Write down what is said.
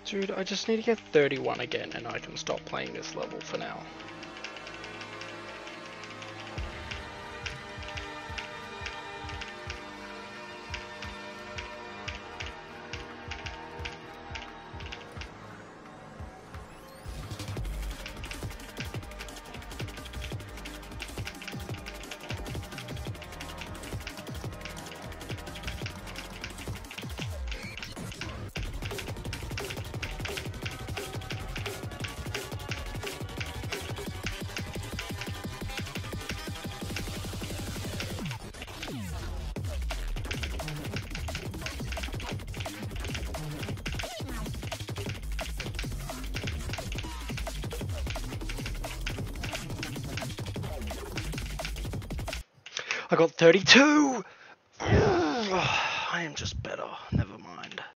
Dude, I just need to get 31 again and I can stop playing this level for now. I got 32! I am just better. Never mind.